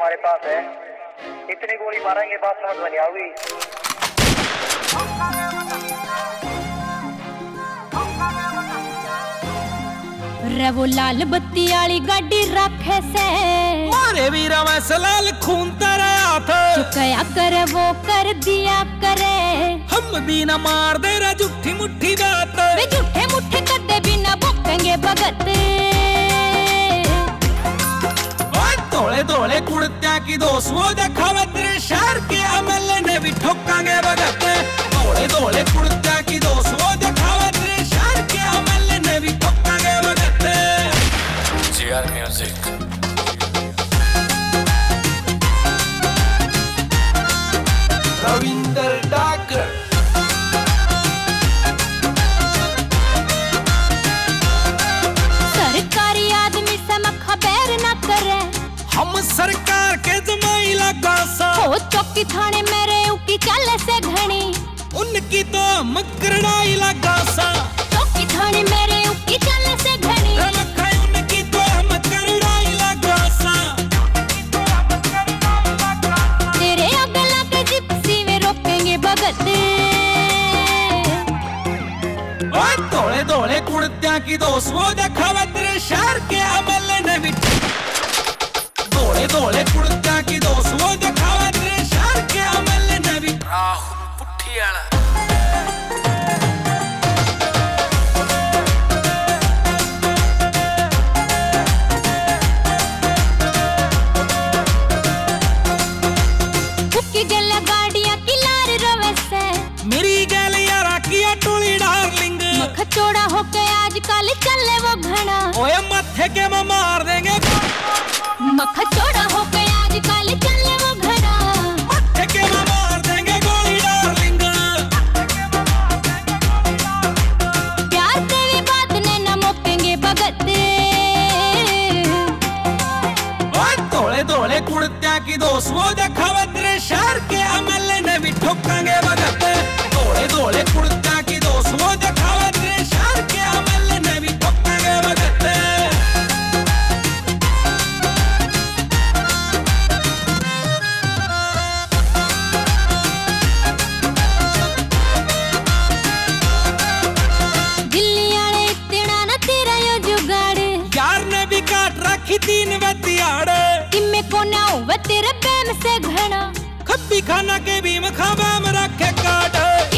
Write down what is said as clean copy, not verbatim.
हमारे पास है, इतनी गोली मारेंगे बात समझ में नहीं आएगी। रे वो लाल बत्ती वाली गाड़ी रखे से मारे वीरा वैसे लाल खून तेरा था, चुकया करे वो कर दिया करे, हम भी न मार दे रे झूठी मुट्ठी बात, वे झूठे मुट्ठे कदे भी न भोकेंगे भगत। धोले धोले कुर्तिया की दोस्त वो दिखावे तेरे शहर के एमएलए ने भी ठोकांगे भगत। धोले धोले कुर्तिया की दोस्त वो दिखावे तेरे शहर के एमएलए ने भी ठोकांगे भगत। GR music. रविंदर डाकर सरकारी आदमी से मखा बैर न करे, हम सरकार के जमाई लगा सा, हो चौकी थाने मेरे उकी चले से घनी, उनकी तो हम करड़ाई लगा सा, चौकी थाने मेरे उकी चले से घनी, उनकी तो हम करड़ाई लगा सा। तेरे अगला के जिप्सी में रोकेंगे भगत। धोले धोले कुर्तिया की दोस्त वो दिखावे तेरे शहर के एमएलए ने भी, धोले धोले कुर्तिया की दोस्त वो दिखावे तेरे शहर के एमएलए ने भी। राहुल पुठियाला उकी गला गाड़ियां की लार रवे से, मेरी गल यारा किया टोली डार्लिंग, मख चौड़ा होके आजकल चले वो घना, ओए मत्थे के मैं मार देंगे, मख चौड़ा होके आजकल चले वो घना, मत्थे के मैं मार देंगे गोली डार्लिंग। प्यार से भी बात ने न मोकेंगे भगत। धोले धोले कुर्तिया की दोस्त वो दिखावे तेरे शहर के एमएलए ने भी ठोकांगे भगत। धोले धोले कुर्तिया की दोस्त वो दिखावे तेरे शहर के एमएलए ने भी ठोकांगे भगत। दिल्ली वाले इतना न तेरा यो जुगाड़, यार ने भी काट रखी 3 बतियाड़, इमे को ना हो तेरे प्रेम से घना, खब्बी खाना के भी मखा बैम रखे काट।